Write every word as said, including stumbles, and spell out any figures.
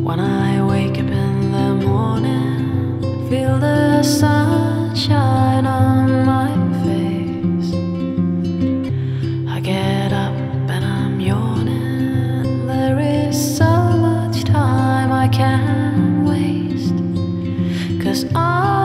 When I wake up in the morning, feel the sunshine on my face. I get up and I'm yawning. There is so much time I can't waste, 'cause I